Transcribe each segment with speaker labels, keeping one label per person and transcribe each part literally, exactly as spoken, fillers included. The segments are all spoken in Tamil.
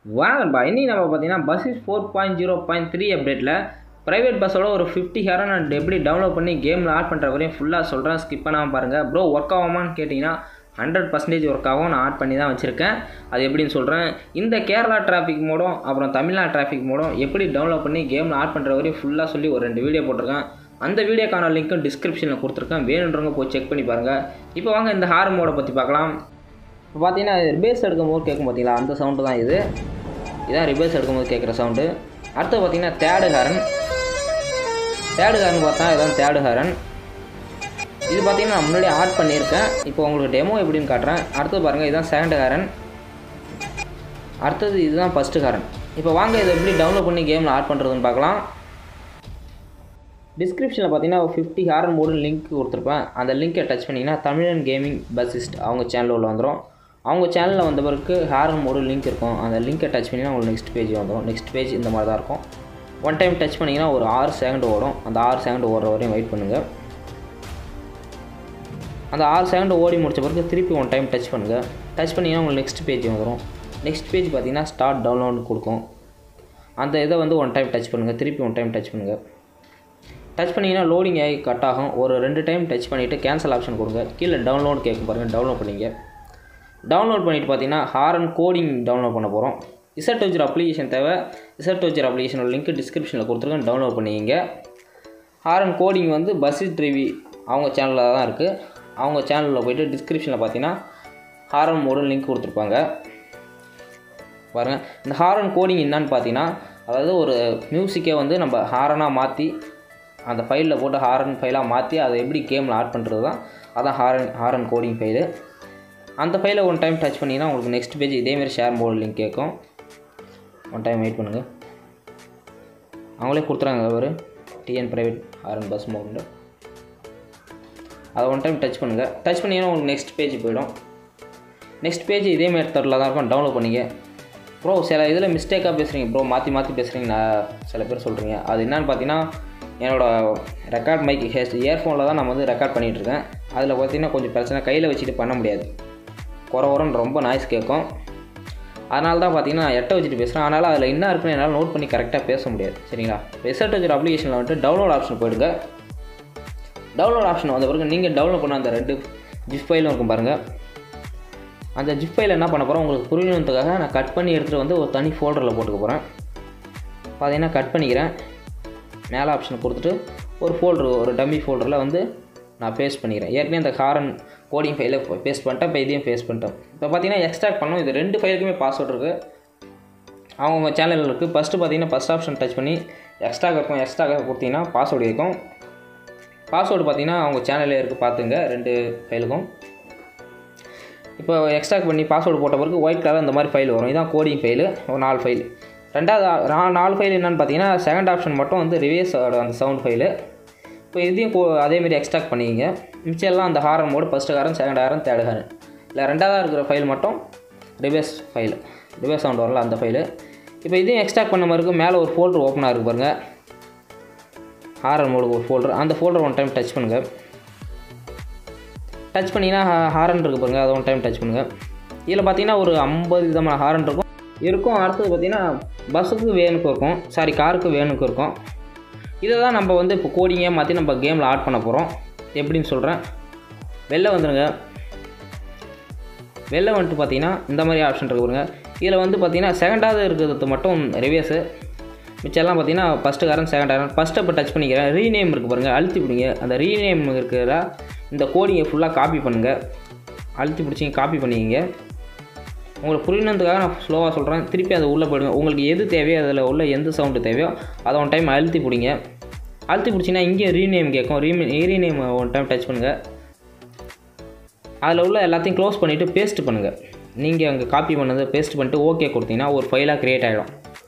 Speaker 1: வாங்கப்பா இன்னைக்கு நம்ம பார்த்தீங்கன்னா buses four point zero point three அப்டேட்டில் ப்ரைவேட் பஸ்ஸோட ஒரு ஃபிஃப்டி ஹேரன் அண்ட் எப்படி டவுன்லோட் பண்ணி கேமில் ஆட் பண்ணுற வரையும் ஃபுல்லாக சொல்கிறேன், ஸ்கிப் பண்ணாமல் பாருங்கள். ப்ரோ ஒர்க் ஆகுமான்னு கேட்டிங்கன்னா ஹண்ட்ரட் பர்சன்டேஜ் ஒர்க் ஆகும். நான் ஆட் பண்ணி தான் வச்சுருக்கேன். அது எப்படின்னு சொல்கிறேன். இந்த கேரளா டிராஃபிக் மோடும் அப்புறம் தமிழ்நாடு டிராஃபிக் மோடும் எப்படி டவுன்லோட் பண்ணி கேமில் ஆட் பண்ணுற வரையும் ஃபுல்லாக சொல்லி ஒரு ரெண்டு வீடியோ போட்டிருக்கேன். அந்த வீடியோக்கான லிங்க்கும் டிஸ்கிரிப்ஷனில் கொடுத்துருக்கேன், வேணுன்றவங்க போய் செக் பண்ணி பாருங்கள். இப்போ வாங்க இந்த ஹார்ன் மோடை பற்றி பார்க்கலாம். இப்போ பார்த்தீங்கன்னா ரிபேஸ் எடுக்கும் போது கேட்கும் பார்த்தீங்களா, அந்த சவுண்டு தான் இது. இதான் ரிபேஸ் எடுக்கும்போது கேட்குற சவுண்டு. அடுத்து பார்த்தீங்கன்னா தேர்டு ஹாரன். தேர்டு ஹாரன் பார்த்தா இதான் தேர்டு ஹாரன். இது பார்த்தீங்கன்னா நான் முன்னாடி ஆட் பண்ணியிருக்கேன். இப்போ உங்களுக்கு டெமோ எப்படின்னு காட்டுறேன். அடுத்தது பாருங்கள், இதுதான் செகண்ட் ஹாரன். அடுத்தது இதுதான் ஃபஸ்ட்டு ஹாரன். இப்போ வாங்க இதை எப்படி டவுன்லோட் பண்ணி கேமில் ஆட் பண்ணுறதுன்னு பார்க்கலாம். டிஸ்கிரிப்ஷனில் பார்த்தீங்கன்னா ஃபிஃப்டி ஹாரன் மோடு லிங்க் கொடுத்துருப்பேன். அந்த லிங்க்கை டச் பண்ணிங்கன்னா தமிழன் கேமிங் பஸ்ஸிஸ்ட் அவங்க சேனல் உள்ள வந்துடும். அவங்க சேனலில் வந்த பிறகு ஹாரன் மோடு லிங்க் இருக்கும். அந்த லிங்க்கை டச் பண்ணிங்கன்னா உங்களுக்கு நெக்ஸ்ட் பேஜ் வந்துடும். நெக்ஸ்ட் பேஜ் இந்த மாதிரி தான் இருக்கும். ஒன் டைம் டச் பண்ணிங்கன்னா ஒரு ஆறு செகண்ட் ஓடும். அந்த ஆறு செகண்ட் ஓடுற வரையும் வெயிட் பண்ணுங்கள். அந்த ஆறு செகண்ட் ஓடி முடிச்ச பிறகு திருப்பி ஒன் டைம் டச் பண்ணுங்கள். டச் பண்ணிங்கன்னா உங்களுக்கு நெக்ஸ்ட் பேஜ் வந்துடும். நெக்ஸ்ட் பேஜ் பார்த்தீங்கன்னா ஸ்டார்ட் டவுன்லோட் கொடுக்கும். அந்த இதை வந்து ஒன் டைம் டச் பண்ணுங்கள். திருப்பி ஒன் டைம் டச் பண்ணுங்கள். டச் பண்ணிங்கன்னா லோடிங் ஆகி கட் ஆகும். ஒரு ரெண்டு டைம் டச் பண்ணிவிட்டு கேன்சல் ஆப்ஷன் கொடுங்க. கீழே டவுன்லோட் கேட்கும் பாருங்கள், டவுன்லோட் பண்ணிங்க. டவுன்லோட் பண்ணிவிட்டு பார்த்தீங்கன்னா ஹாரன் கோடிங் டவுன்லோட் பண்ண போகிறோம். இசட் வச்சுற அப்ளிகேஷன் தேவை. இசட் வச்சுற அப்ளிகேஷனோட லிங்க் டிஸ்கிரிப்ஷனில் கொடுத்துருக்கேன், டவுன்லோட் பண்ணிக்கிங்க. ஹாரன் கோடிங் வந்து பஸ்ஸிஸ் டிவி அவங்க சேனலில் தான் இருக்குது. அவங்க சேனலில் போய்ட்டு டிஸ்கிரிப்ஷனில் பார்த்தீங்கன்னா ஹாரன் மோடு லிங்க் கொடுத்துருப்பாங்க பாருங்கள். இந்த ஹாரன் கோடிங் என்னான்னு பார்த்தீங்கன்னா, அதாவது ஒரு மியூசிக்கை வந்து நம்ம ஹாரனாக மாற்றி அந்த ஃபைலில் போட்டு ஹாரன் ஃபைலாக மாற்றி அதை எப்படி கேமில் ஆட் பண்ணுறது தான் அதான் ஹாரன் ஹாரன் கோடிங் ஃபைலு. அந்த ஃபைலை ஒன் டைம் டச் பண்ணிங்கன்னா உங்களுக்கு நெக்ஸ்ட் பேஜ் இதேமாரி ஷேர் மோடு லிங்க் கேட்கும். ஒன் டைம் வெயிட் பண்ணுங்கள். அவங்களே கொடுத்துறாங்க ஒரு TN private horn bus mode. அதை ஒன் டைம் டச் பண்ணுங்கள். டச் பண்ணிங்கன்னா உங்களுக்கு நெக்ஸ்ட் பேஜ் போயிடும். நெக்ஸ்ட் பேஜ் இதே மெத்தடில் தான் இருக்கும். டவுன்லோட் பண்ணிங்க. ப்ரோ சில இதில் மிஸ்டேக்காக பேசுகிறீங்க ப்ரோ, மாற்றி மாற்றி பேசுகிறீங்க நான் சில பேர் சொல்கிறீங்க. அது என்னென்னு பார்த்தீங்கன்னா, என்னோடய ரெக்கார்ட் மைக் ஹேஸ் இயர்ஃபோனில் தான் நான் வந்து ரெக்கார்ட் பண்ணிகிட்ருக்கேன். அதில் பார்த்தீங்கன்னா கொஞ்சம் பிரச்சனை, கையில் வச்சுட்டு பண்ண முடியாது. குறை குறன்னு ரொம்ப நாய்ஸ் கேட்கும். அதனால தான் பார்த்தீங்கன்னா நான் எட்ட வச்சுட்டு பேசுகிறேன். அதனால் அதில் என்ன இருக்குன்னு என்னால் நோட் பண்ணி கரெக்டாக பேச முடியாது. சரிங்களா? ரிசல்ட் வச்சுற அப்ளிகேஷனில் வந்துட்டு டவுன்லோட் ஆப்ஷன் போயிடுங்க. டவுன்லோட் ஆப்ஷன் வந்த பிறகு நீங்கள் டவுன்லோட் பண்ண அந்த ரெண்டு ஜிப் ஃபைலும் இருக்கும் பாருங்கள். அந்த ஜிப் ஃபைல் என்ன பண்ண போகிறோம் உங்களுக்கு புரியணுன்றதுக்காக நான் கட் பண்ணி எடுத்துகிட்டு வந்து ஒரு தனி ஃபோல்டரில் போட்டுக்க போகிறேன். பார்த்தீங்கன்னா கட் பண்ணிக்கிறேன். மேலே ஆப்ஷன் கொடுத்துட்டு ஒரு ஃபோல்டர், ஒரு டம்மி ஃபோல்டரில் வந்து நான் பேஸ்ட் பண்ணிக்கிறேன். ஏற்கனவே இந்த ஹாரன் கோடிங் ஃபைலை பேஸ்ட் பண்ணிட்டேன். இப்போ இதையும் பேஸ்ட் பண்ணிட்டேன். இப்போ பார்த்தீங்கன்னா எக்ஸ்ட்ராக்ட் பண்ணணும். இது ரெண்டு ஃபைலுக்குமே பாஸ்வேர்ட் இருக்குது. அவங்க சேனலில் இருக்குது. ஃபஸ்ட்டு பார்த்தீங்கன்னா ஃபஸ்ட் ஆப்ஷன் டச் பண்ணி எக்ஸ்ட்ராக் இருக்கும். எக்ஸ்ட்ராக கொடுத்தீங்கன்னா பாஸ்வேர்டு இருக்கும். பாஸ்வேர்டு பார்த்தீங்கன்னா அவங்க சேனலில் இருக்குது, பார்த்துங்க ரெண்டு ஃபைலுக்கும். இப்போ எக்ஸ்ட்ராக்ட் பண்ணி பாஸ்வேர்டு போட்ட பிறகு ஒயிட் கலர் இந்த மாதிரி ஃபைல் வரும். இதுதான் கோடிங் ஃபைலு, ஒரு நாலு ஃபைல். ரெண்டாவது நாலு ஃபைல் என்னென்னு பார்த்தீங்கன்னா, செகண்ட் ஆப்ஷன் மட்டும் வந்து ரிவேஸோட அந்த சவுண்ட் ஃபைலு. இப்போ இதையும் அதேமாரி எக்ஸ்ட்ராக்ட் பண்ணிக்கிங்க. மிச்சம் எல்லாம் அந்த horn mode first horn, second horn, third horn. இல்லை ரெண்டாவதாக இருக்கிற ஃபைல் மட்டும் ரிவேஸ் ஃபைல், ரிவேஸ் சவுண்ட் வரல அந்த ஃபைலு. இப்போ இதையும் எக்ஸ்ட்ராக்ட் பண்ண மாதிரி இருக்கும். மேலே ஒரு ஃபோல்டர் ஓப்பனாக இருக்குது பாருங்கள், ஹாரன் மோடுக்கு ஒரு ஃபோல்டர். அந்த ஃபோல்டர் ஒன் டைம் டச் பண்ணுங்கள். டச் பண்ணிங்கன்னா ஹாரன் இருக்குது பாருங்கள், அதை ஒன் டைம் டச் பண்ணுங்கள். இதில் பார்த்தீங்கன்னா ஒரு ஐம்பது விதமான ஹாரன் இருக்கும் இருக்கும் அடுத்தது பார்த்தீங்கன்னா பஸ்ஸுக்கு வேனுக்கு இருக்கும், சாரி காருக்கு வேனுக்கு இருக்கும். இதை தான் நம்ம வந்து இப்போ கோடிங்கே மாற்றி நம்ம கேமில் ஆட் பண்ண போகிறோம். எப்படின்னு சொல்கிறேன். வெளில வந்துடுங்க. வெளில வந்துட்டு பார்த்தீங்கன்னா இந்த மாதிரி ஆப்ஷன் இருக்கு பாருங்க. இதில் வந்து பார்த்தீங்கன்னா செகண்டாவது இருக்கிறது மட்டும் ரிவேஸு, மிச்சம்லாம் பார்த்தீங்கன்னா ஃபஸ்ட்டு காரன், செகண்ட் காரன். ஃபஸ்ட்டு இப்போ டச் பண்ணிக்கிறேன். ரீநேம் இருக்குது பாருங்கள், அழுத்தி பிடிங்க. அந்த ரீநேம் இருக்கிற இந்த கோடிங்கை ஃபுல்லாக காப்பி பண்ணுங்கள். அழுத்தி பிடிச்சிங்க, காப்பி பண்ணிக்கிங்க. உங்களுக்கு புரியணுன்றதுக்காக நான் ஸ்லோவாக சொல்கிறேன். திருப்பி அதை உள்ளே போயிடுங்க. உங்களுக்கு எது தேவையோ, அதில் உள்ள எந்த சவுண்டு தேவையோ அதை ஒன் டைம் அழுத்தி பிடிங்க. அழுத்தி பிடிச்சிங்கன்னா இங்கே ரீநேம் கேட்கும். ரீமே ரீநேம் ஒன் டைம் டச் பண்ணுங்கள். அதில் உள்ள எல்லாத்தையும் க்ளோஸ் பண்ணிவிட்டு பேஸ்ட் பண்ணுங்கள். நீங்கள் அங்கே காப்பி பண்ணதை பேஸ்ட் பண்ணிட்டு ஓகே கொடுத்தீங்கன்னா ஒரு ஃபைலாக க்ரியேட் ஆகிடும்.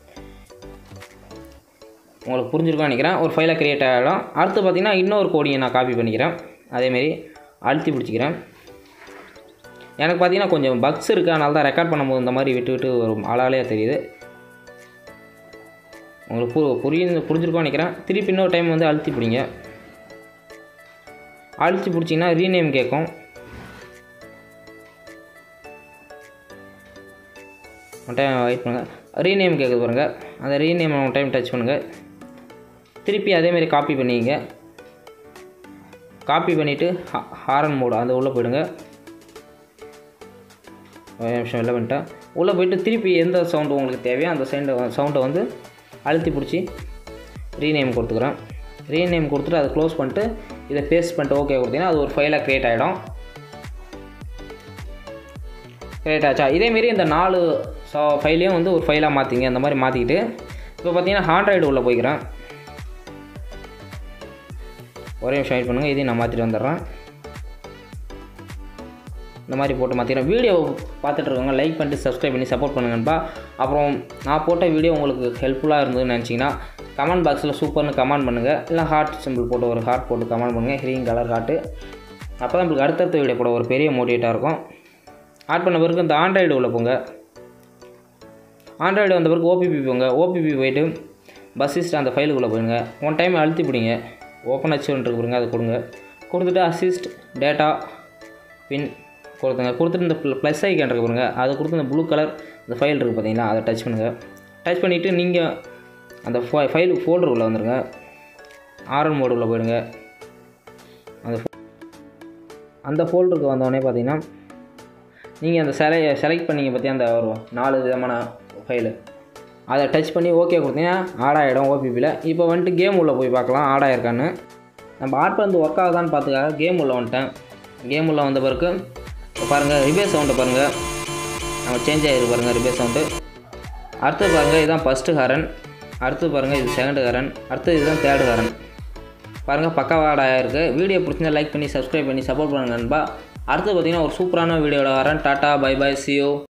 Speaker 1: உங்களுக்கு புரிஞ்சிருக்கான்னு நினைக்கிறேன். ஒரு ஃபைலாக க்ரியேட் ஆகிடும். அடுத்து பார்த்திங்கன்னா இன்னொரு கோடியை நான் காப்பி பண்ணிக்கிறேன். அதேமாரி அழுத்தி பிடிச்சிக்கிறேன். எனக்கு பார்த்தீங்கன்னா கொஞ்சம் பக்ஸ் இருக்குது, அதனால தான் ரெக்கார்ட் பண்ணும்போது இந்த மாதிரி விட்டு விட்டு ஒரு அலாலையாக தெரியுது. உங்களுக்கு பு புரிய புரிஞ்சிருக்கோன்னு நினைக்கிறேன். திருப்பி இன்னொரு டைம் வந்து அழுத்தி பிடிங்க. அழுத்தி பிடிச்சிங்கன்னா ரீநேம் கேட்கும். ஒன் டைம் வெயிட் பண்ணுங்கள். ரீநேம் கேட்குது பாருங்கள், அந்த ரீநேம் ஒன் டைம் டச் பண்ணுங்கள். திருப்பி அதேமாரி காப்பி பண்ணிங்க. காப்பி பண்ணிவிட்டு ஹாரன் மோடு அந்த உள்ளே போயிடுங்க. ஒரு நிமிஷம் வெளில பண்ணிட்டேன். உள்ளே போய்ட்டு திருப்பி எந்த சவுண்டு உங்களுக்கு தேவையோ அந்த சவுண்டை சவுண்டை வந்து அழுத்தி பிடிச்சி ரீநேம் கொடுத்துக்கிறேன். ரீநேம் கொடுத்துட்டு அதை க்ளோஸ் பண்ணிட்டு இதை பேஸ்ட் பண்ணிட்டு ஓகே கொடுத்தீங்கன்னா அது ஒரு ஃபைலாக க்ரியேட் ஆகிடும். க்ரியேட் ஆச்சா? இதேமாரி இந்த நாலு ஸோ ஃபைலையும் வந்து ஒரு ஃபைலாக மாற்றிங்க. அந்த மாதிரி மாற்றிக்கிட்டு இப்போ பார்த்தீங்கன்னா ஆண்ட்ராய்டு உள்ளே போய்க்கிறேன். ஒரே நிமிஷம் வெயிட் பண்ணுங்கள், இதையும் நான் மாற்றிட்டு வந்துடுறேன். இந்த மாதிரி போட்டு மாற்றிக்கிறேன். வீடியோ பார்த்துட்டு இருக்கவங்க லைக் பண்ணிட்டு சப்ஸ்கிரைப் பண்ணி சப்போர்ட் பண்ணுங்கப்பா. அப்புறம் நான் போட்ட வீடியோ உங்களுக்கு ஹெல்ப்ஃபுல்லாக இருந்ததுன்னு நினச்சிங்கன்னா கமெண்ட் பாக்ஸில் சூப்பர்னு கமெண்ட் பண்ணுங்கள். இல்லை ஹார்ட் சிம்பிள் போட்டு ஒரு ஹார்ட் போட்டு கமெண்ட் பண்ணுங்கள், க்ரீன் கலர் ஹார்ட்டு. அப்போ தான் உங்களுக்கு அடுத்தடுத்த வீடியோ போட ஒரு பெரிய மோட்டிவேட்டாக இருக்கும். ஆட் பண்ண பிறகு இந்த ஆண்ட்ராய்டு உள்ள போங்க. ஆண்ட்ராய்டு வந்த பிறகு ஓபிபி போங்க. ஓபிபி போய்ட்டு பஸ்ஸிஸ்ட் அந்த ஃபைலுக்குள்ளே போயிடுங்க. ஒன் டைம் அழுத்தி பிடிங்க. ஓப்பன் அச்சுன்னு இருக்குங்க, அது கொடுங்க. கொடுத்துட்டு அசிஸ்ட் டேட்டா பின் கொடுத்துங்க. கொடுத்துட்டு இந்த ப்ளஸ் ஐக்கான் இருக்கு பாருங்க, அதை கொடுத்து இந்த ப்ளூ கலர் இந்த ஃபைல் இருக்குது பார்த்தீங்களா, அதை டச் பண்ணுங்கள். டச் பண்ணிவிட்டு நீங்கள் அந்த ஃபை ஃபைல் ஃபோல்டர் உள்ளே வந்துடுங்க. ஆர்என் மோடு உள்ளே போயிடுங்க. அந்த அந்த ஃபோல்டருக்கு வந்தோடனே பார்த்தீங்கன்னா நீங்கள் அந்த செலை செலக்ட் பண்ணிங்க பற்றி அந்த ஒரு நாலு விதமான ஃபைலு அதை டச் பண்ணி ஓகே கொடுத்தீங்கன்னா ஆட் ஆகிடும் ஓபிபியில். இப்போ வந்துட்டு கேம் உள்ளே போய் பார்க்கலாம் ஆட் ஆகிருக்கான்னு. நம்ம ஆட் பண்ணி ஒர்க் ஆகுதான்னு பார்த்துக்காக கேம் உள்ளே வந்துட்டேன். கேம் உள்ளே வந்த பிறகு பாருங்கள் ரிபேஸ் சவுண்டை பாருங்கள், நம்ம சேஞ்ச் ஆகிருக்கு பாருங்கள் ரிபேஸ் சவுண்டு. அடுத்து பாருங்கள் இதுதான் ஃபஸ்ட்டு ஹாரன், அடுத்து பாருங்கள் இது செகண்டு ஹாரன், அடுத்து இதுதான் தேர்டு ஹாரன். பாருங்கள் பக்காவாக ஆட் ஆகிருக்கு. வீடியோ பிடிச்சிருந்தா லைக் பண்ணி சப்ஸ்கிரைப் பண்ணி சப்போர்ட் பண்ணுங்க நண்பா. அடுத்து பார்த்திங்கன்னா ஒரு சூப்பரான வீடியோவில் வரேன். Tata bye bye, see you.